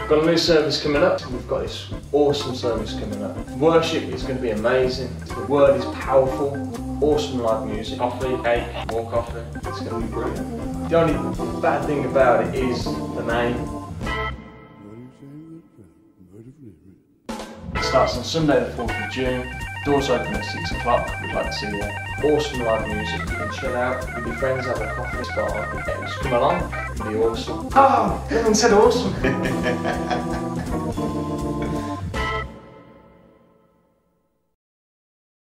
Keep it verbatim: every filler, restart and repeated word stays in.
We've got a new service coming up. We've got this awesome service coming up. Worship is going to be amazing. The word is powerful. Awesome live music. Coffee, cake, more coffee. It's going to be brilliant. The only bad thing about it is the name. It starts on Sunday the fourth of June. Doors open at six o'clock. We'd like to see you there. Awesome live music. You can chill out with your friends, have a coffee, spot on. Yeah, just come along. It'll be awesome. Oh, everyone said awesome.